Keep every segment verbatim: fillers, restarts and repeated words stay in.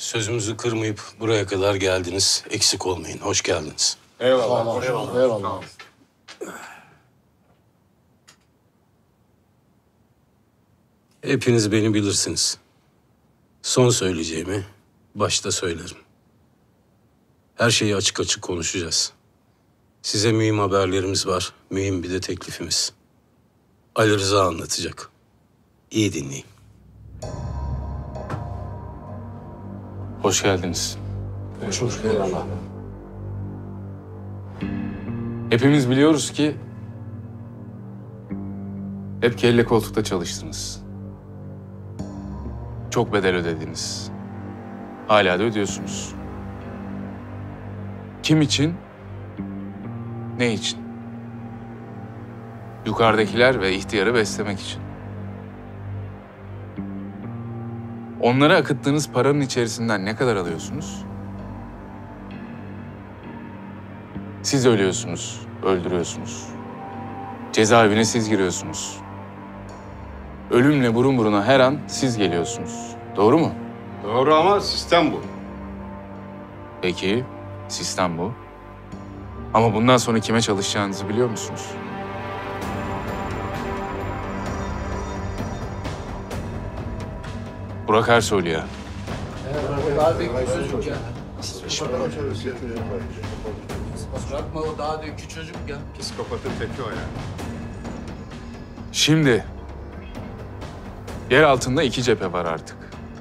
Sözümüzü kırmayıp buraya kadar geldiniz. Eksik olmayın. Hoş geldiniz. Eyvallah. Eyvallah. Eyvallah. Hepiniz beni bilirsiniz. Son söyleyeceğimi başta söylerim. Her şeyi açık açık konuşacağız. Size mühim haberlerimiz var. Mühim bir de teklifimiz. Ali Rıza anlatacak. İyi dinleyin. Hoş geldiniz. Hoş hoş. Eyvallah. Hepimiz biliyoruz ki hep kelle koltukta çalıştınız. Çok bedel ödediniz. Hala da ödüyorsunuz. Kim için? Ne için? Yukarıdakiler ve ihtiyarı beslemek için. Onlara akıttığınız paranın içerisinden ne kadar alıyorsunuz? Siz ölüyorsunuz, öldürüyorsunuz. Cezaevine siz giriyorsunuz. Ölümle burun buruna her an siz geliyorsunuz. Doğru mu? Doğru ama sistem bu. Peki, sistem bu. Ama bundan sonra kime çalışacağınızı biliyor musunuz? Burak Ersoylu'ya. Daha büyük bir çocuk ya. Bırakma, o daha büyük bir çocuk ya. Psikopatın teki o yani. Şimdi yer altında iki cephe var artık.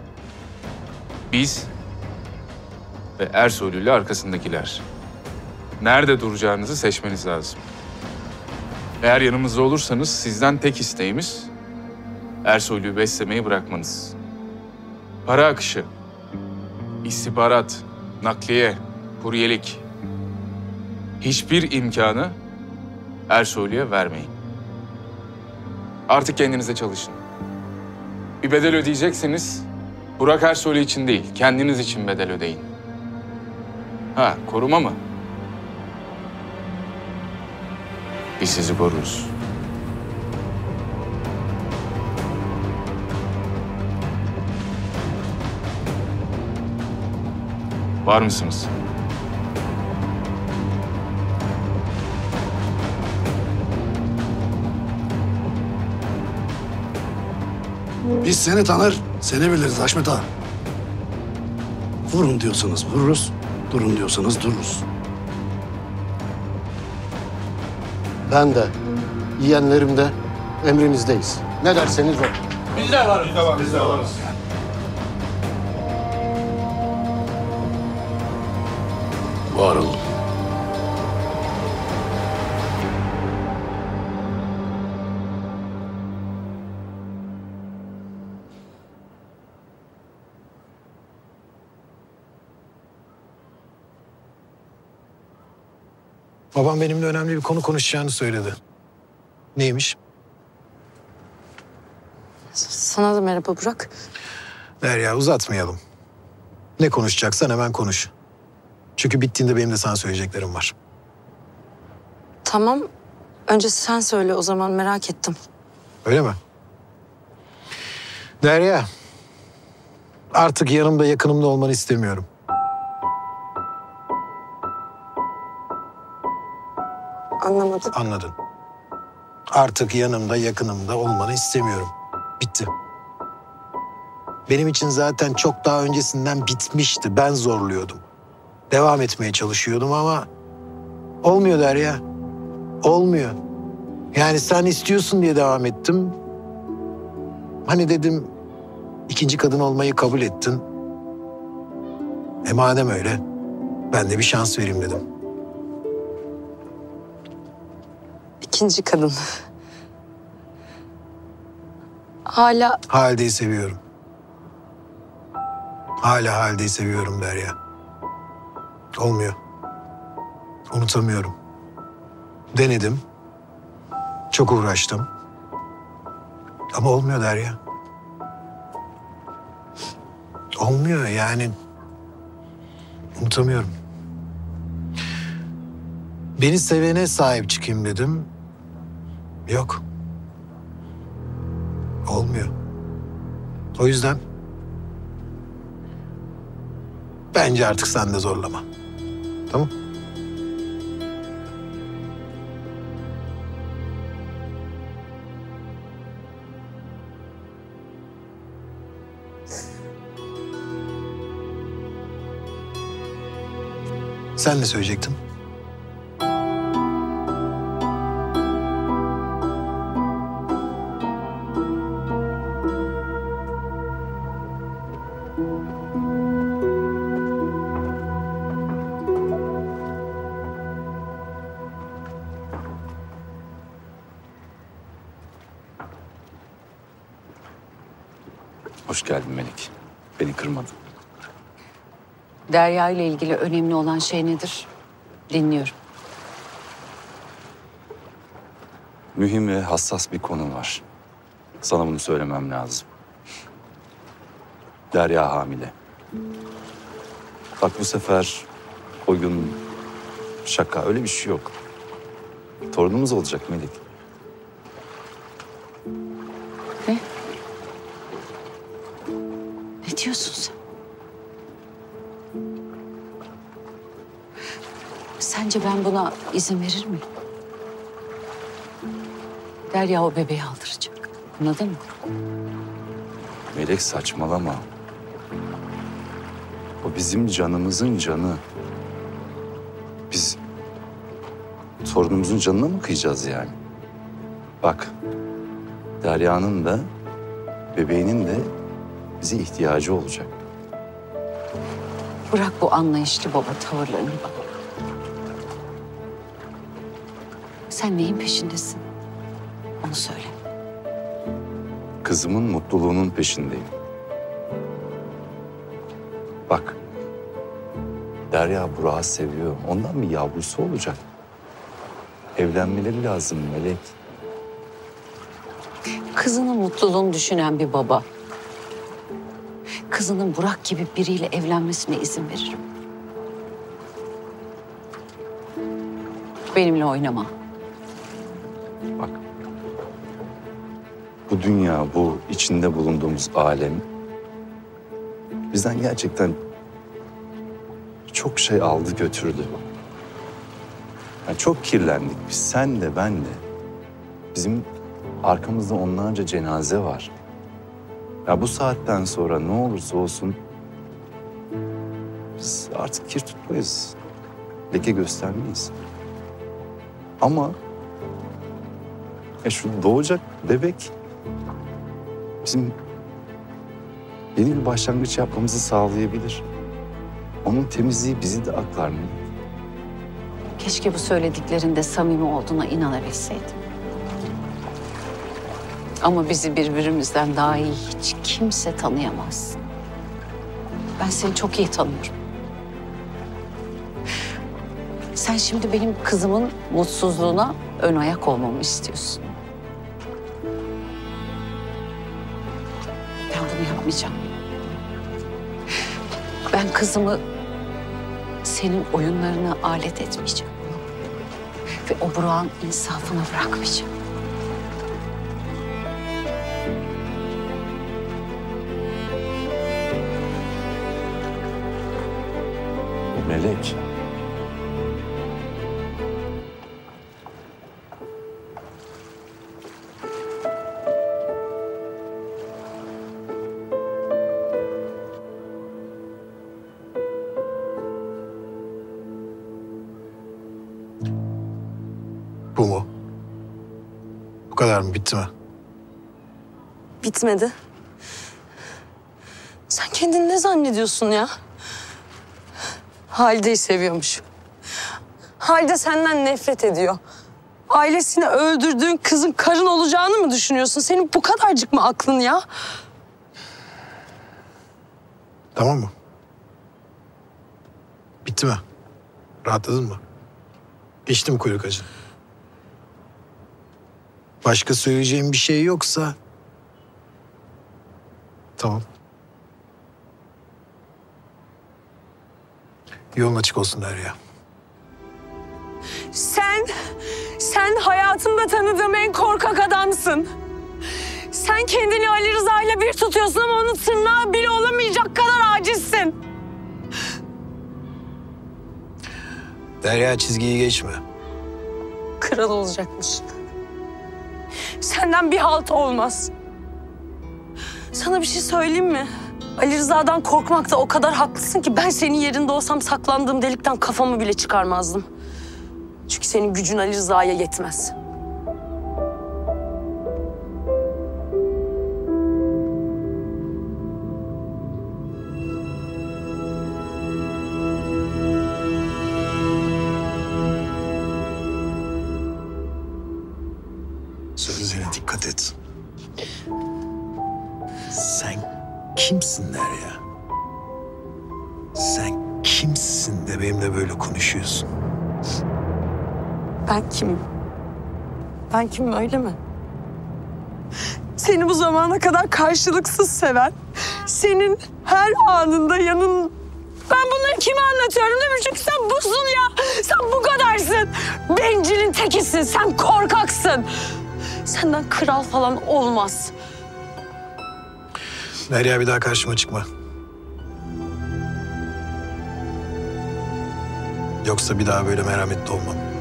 Biz ve Ersoylu ile arkasındakiler. Nerede duracağınızı seçmeniz lazım. Eğer yanımızda olursanız sizden tek isteğimiz Ersoylu'yu beslemeyi bırakmanız. Para akışı, istihbarat, nakliye, kuryelik. Hiçbir imkanı Ersoylu'ya vermeyin. Artık kendinize çalışın. Bir bedel ödeyecekseniz Burak Ersoylu için değil, kendiniz için bedel ödeyin. Ha, koruma mı? Biz sizi koruruz. Var mısınız? Biz seni tanır, seni biliriz Haşmet ağa. Vurun diyorsanız vururuz, durun diyorsanız dururuz. Ben de, yeğenlerim de emrinizdeyiz. Ne derseniz o. Biz de varız. Biz de var, biz de varız. Var olun. Babam benimle önemli bir konu konuşacağını söyledi. Neymiş? Sana da merhaba Burak. Derya, uzatmayalım. Ne konuşacaksan hemen konuş. Çünkü bittiğinde benim de sana söyleyeceklerim var. Tamam. Önce sen söyle o zaman, merak ettim. Öyle mi? Derya, artık yanımda yakınımda olmanı istemiyorum. Anlamadım. Anladın. Artık yanımda yakınımda olmanı istemiyorum. Bitti. Benim için zaten çok daha öncesinden bitmişti. Ben zorluyordum. Devam etmeye çalışıyordum ama olmuyor Derya. Olmuyor. Yani sen istiyorsun diye devam ettim. Hani dedim ikinci kadın olmayı kabul ettin. E madem öyle ben de bir şans vereyim dedim. İkinci kadın. Hala Halide'yi seviyorum. Hala Halide'yi seviyorum Derya. Olmuyor. Unutamıyorum. Denedim. Çok uğraştım. Ama olmuyor Derya. Olmuyor yani. Unutamıyorum. Beni sevene sahip çıkayım dedim. Yok. Olmuyor. O yüzden Bence artık sen de zorlama. Tamam? Sen ne söyleyecektin? Hoş geldin Melek. Beni kırmadın. Derya ile ilgili önemli olan şey nedir? Dinliyorum. Mühim ve hassas bir konu var. Sana bunu söylemem lazım. Derya hamile. Bak bu sefer oyun, şaka öyle bir şey yok. Torunumuz olacak Melek. Ne? Ne diyorsun sen? Sence ben buna izin verir miyim? Derya o bebeği aldıracak. Anladın mı? Melek saçmalama. O bizim canımızın canı. Biz torunumuzun canına mı kıyacağız yani? Bak, Derya'nın da bebeğinin de bize ihtiyacı olacak. Bırak bu anlayışlı baba tavırlarını bak. Sen neyin peşindesin? Onu söyle. Kızımın mutluluğunun peşindeyim. Bak, Derya Burak'ı seviyor. Ondan bir yavrusu olacak. Evlenmeleri lazım Melek. Kızının mutluluğunu düşünen bir baba, kızının Burak gibi biriyle evlenmesine izin veririm. Benimle oynama. Bak, bu dünya, bu içinde bulunduğumuz alem bizden gerçekten çok şey aldı götürdü. Yani çok kirlendik biz, sen de ben de. Bizim arkamızda onlarca cenaze var. Ya bu saatten sonra ne olursa olsun biz artık kir tutmayız. Leke göstermeyiz. Ama ya şu doğacak bebek bizim yeni bir başlangıç yapmamızı sağlayabilir. Onun temizliği bizi de aklar mı? Keşke bu söylediklerinde samimi olduğuna inanabilseydim. Ama bizi birbirimizden daha iyi hiç kimse tanıyamaz. Ben seni çok iyi tanıyorum. Sen şimdi benim kızımın mutsuzluğuna ön ayak olmamı istiyorsun. Ben bunu yapmayacağım. Ben kızımı senin oyunlarına alet etmeyeceğim. Ve o Burak'ın insafına bırakmayacağım. Melek. Bu mu? Bu kadar mı? Bitti mi? Bitmedi. Sen kendini ne zannediyorsun ya? Halide'yi seviyormuş. Halide senden nefret ediyor. Ailesini öldürdüğün kızın karın olacağını mı düşünüyorsun? Senin bu kadarcık mı aklın ya? Tamam mı? Bitti mi? Rahatladın mı? Geçti mi kuyruk acın? Başka söyleyeceğim bir şey yoksa... Tamam. Yolun açık olsun Derya. Sen, sen hayatımda tanıdığım en korkak adamsın. Sen kendini Ali Rıza ile bir tutuyorsun ama onun tırnağı bile olamayacak kadar acizsin. Derya çizgiyi geçme. Kral olacakmış. Senden bir halt olmaz. Sana bir şey söyleyeyim mi? Ali Rıza'dan korkmakta o kadar haklısın ki ben senin yerinde olsam saklandığım delikten kafamı bile çıkarmazdım. Çünkü senin gücün Ali Rıza'ya yetmez. Sözlerine dikkat et. Sen kimsin Derya? Sen kimsin de benimle böyle konuşuyorsun? Ben kimim? Ben kimim öyle mi? Seni bu zamana kadar karşılıksız seven, senin her anında yanın... Ben bunları kime anlatıyorum değil mi? Çünkü sen busun ya. Sen bu kadarsın. Bencilin tekisin. Sen korkaksın. Senden kral falan olmaz. Derya bir daha karşıma çıkma. Yoksa bir daha böyle merhametli olmam.